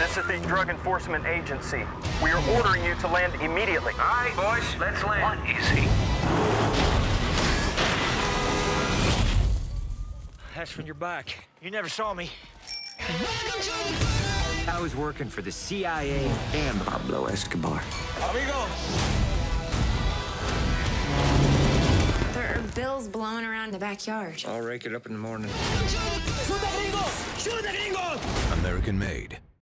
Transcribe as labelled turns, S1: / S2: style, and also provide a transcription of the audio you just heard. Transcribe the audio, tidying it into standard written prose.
S1: This is the Drug Enforcement Agency. We are ordering you to land immediately.
S2: All right, boys, let's land.
S3: What is he?
S4: That's when you're back. You never saw me.
S5: I was working for the CIA and Pablo Escobar.
S4: Amigo!
S6: There are bills blowing around the backyard.
S5: I'll rake it up in the morning.
S4: Shoot the gringos! Shoot the gringos!
S7: American made.